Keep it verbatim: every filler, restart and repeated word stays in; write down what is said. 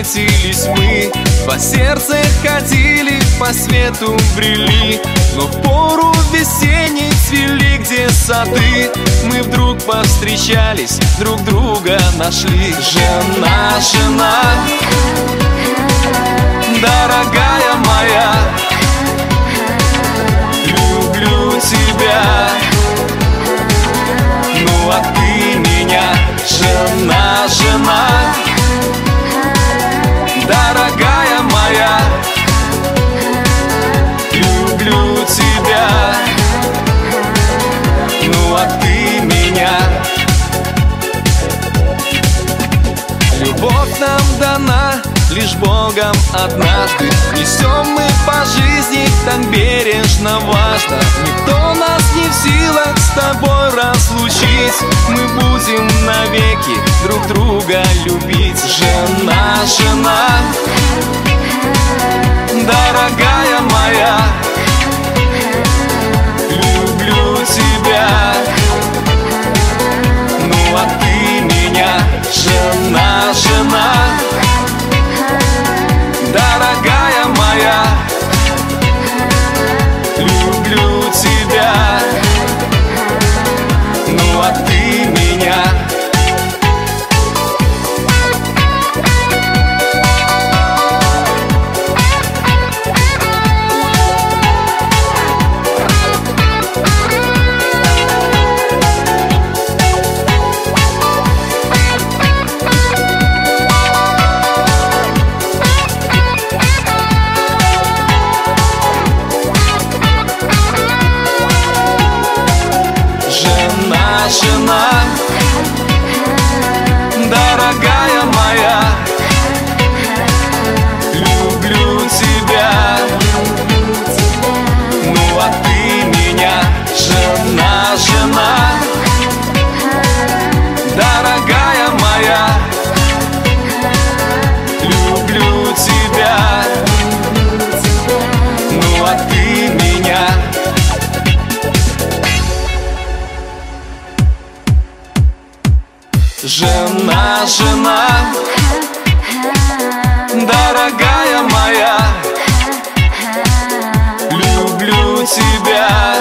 встретились мы, по сердцу ходили, по свету брели. Но в пору весенней цвели, где сады, мы вдруг повстречались, друг друга нашли. Жена, жена, дорогая моя, люблю тебя, ну а ты меня. Жена, жена, дорогая моя, люблю тебя, ну а ты меня. Любовь нам дана лишь Богом однажды, несем мы по жизни так бережно, важно. Никто нас не в силах с тобой разлучить, мы будем навеки друг друга любить. Жена, жена, дорогая моя, люблю тебя, ну а ты меня. Жена, жена, дорогая моя, люблю тебя, ну а ты меня. Жена, дорогая моя, люблю тебя, ну а ты меня. Жена, жена, дорогая моя, люблю тебя, ну а ты меня. Жена, жена, дорогая моя, люблю тебя.